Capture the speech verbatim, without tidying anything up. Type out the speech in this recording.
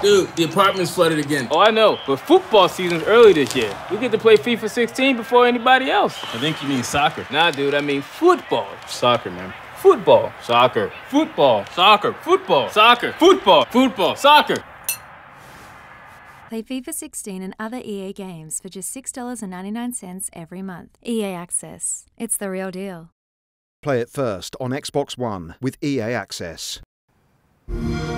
Dude, the apartment's flooded again. Oh, I know, but football season's early this year. We get to play FIFA sixteen before anybody else. I think you mean soccer. Nah, dude, I mean football. Soccer, man. Football. Soccer. Football. Soccer. Football. Soccer. Football. Football. Soccer. Play FIFA sixteen and other E A games for just six dollars and ninety-nine cents every month. E A Access. It's the real deal. Play it first on Xbox One with E A Access.